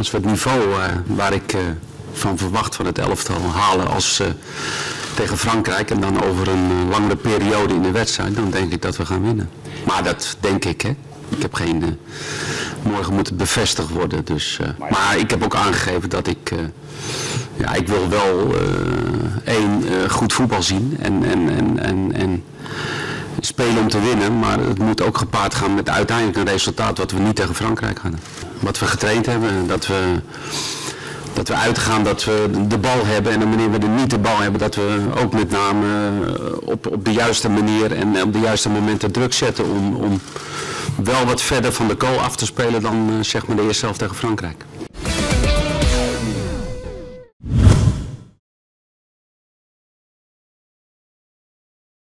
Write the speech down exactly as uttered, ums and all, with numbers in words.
als we het niveau uh, waar ik uh, van verwacht van het elftal halen als uh, tegen Frankrijk en dan over een uh, langere periode in de wedstrijd, dan denk ik dat we gaan winnen. Maar dat denk ik, hè. Ik heb geen... Uh, morgen moet het bevestigd worden. Dus, uh, maar ik heb ook aangegeven dat ik... Uh, ja, ik wil wel uh, één uh, goed voetbal zien en, en, en, en, en spelen om te winnen. Maar het moet ook gepaard gaan met uiteindelijk een resultaat wat we niet tegen Frankrijk hadden. Wat we getraind hebben, dat we... Dat we uitgaan dat we de bal hebben en wanneer we er niet de bal hebben, dat we ook met name op, op de juiste manier en op de juiste momenten druk zetten om, om wel wat verder van de goal af te spelen dan zeg maar de eerste helft tegen Frankrijk.